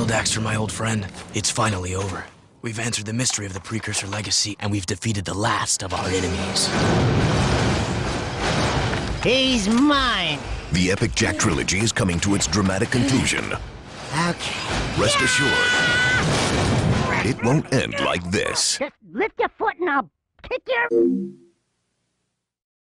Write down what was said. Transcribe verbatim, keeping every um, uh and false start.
Daxter, my old friend. It's finally over. We've answered the mystery of the Precursor legacy, and we've defeated the last of our enemies. He's mine! The epic Jack trilogy is coming to its dramatic conclusion. Okay. Rest assured, it won't end like this. Just lift your foot and I'll kick your...